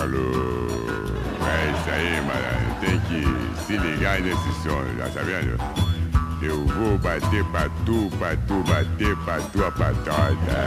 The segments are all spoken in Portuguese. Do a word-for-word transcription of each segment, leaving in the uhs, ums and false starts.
Falou. É isso aí, mano. Tem que se ligar nesse som, já tá vendo? Eu vou bater pra tu, pra tu bater pra tua patota.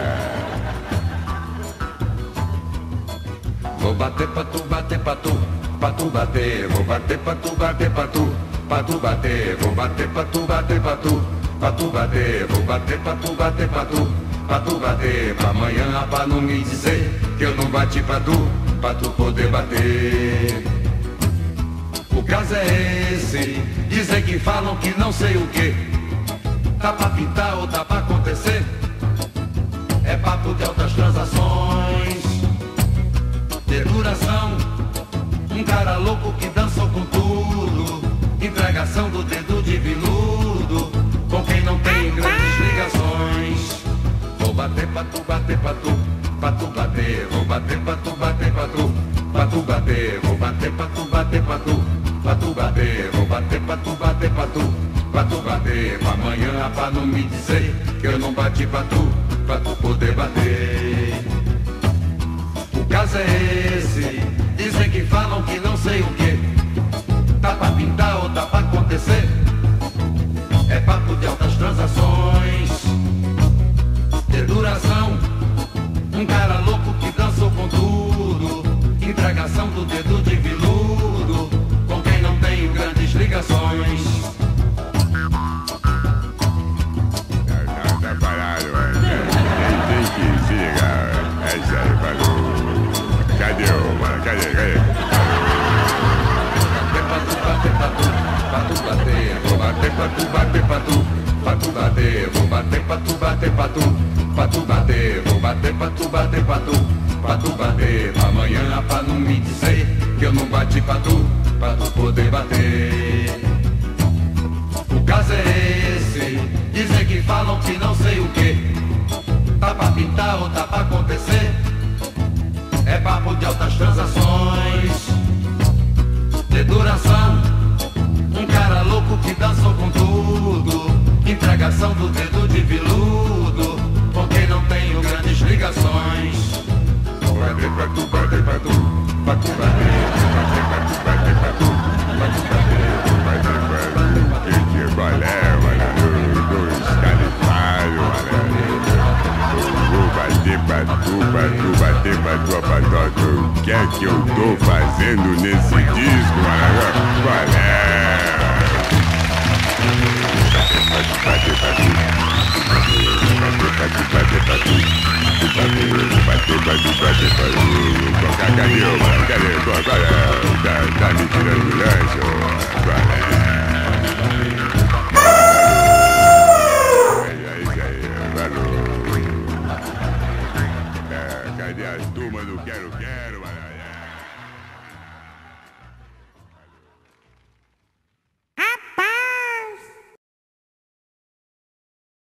Vou bater pra tu, bater pra tu, pra tu bater. Vou bater pra tu, bater pra tu, pra tu bater. Vou bater pra tu, bater pra tu, pra tu bater. Vou bater pra tu, bater pra tu, pra tu bater. Pra amanhã, pra não me dizer que eu não bati pra tu, pra tu poder bater. O caso é esse, dizem que falam que não sei o que. Tá pra pintar ou tá pra acontecer? É papo de altas transações, de duração. Um cara louco que dançou com tudo, entregação do dedo de viludo, com quem não tem grandes ligações. Vou bater pra tu, bater pra tu, pra tu bater. Vou bater pra tu, bater pra tu, pra tu bater. Vou bater pra tu, bater pra tu, pra tu bater. Vou bater pra tu, bater pra tu, pra tu bater. Pra amanhã, pra não me dizer que eu não bati pra tu, pra tu poder bater. O caso é esse, dizem que falam que não sei o que. Tá pra pintar ou tá pra acontecer? É papo de altas transações, de duração. Um cara louco que dançou com tudo, entregação do dedo de viludo, com quem não tem grandes ligações. Tá, tá parado, mano. Tem, tem que se ligar, velho. É isso aí, falou. Cadê o, mano? Cadê, cadê? Bater pra tu, bater pra tu, pra tu bater. Vou bater pra tu, bater pra tu, pra tu bater. Vou bater pra tu, bater pra tu, pra tu bater. Vou bater pra tu, bater pra tu, pra tu bater. Amanhã, pra não me dizer que eu não bati pra tu, pra tu poder bater. O caso é esse, dizem que falam que não sei o que. Tá pra pintar ou tá pra acontecer? É papo de altas transações, de duração. Um cara louco que dançou com tudo, entregação do dedo de viludo, com quem não tenho grandes ligações. Vou bater pra tu, bater pra tu, pra tu bater. Bater pra tu, bater pra tu, pra tu bater. Bater pra tu, que que balé, mano. Dois califados, mano. Vou bater pra tu, pra tu bater pra tua patota. O que é que eu tô fazendo nesse disco, mano? Balé. Bater pra tu, bater pra tu, bater pra tu, bater pra tu, bater pra tu. Cadê, mano? Cadê? Qual é? Tá, tá me tirando do lanche, qual é? É isso aí, valeu. É, cadê as turmas do Quero Quero, mano?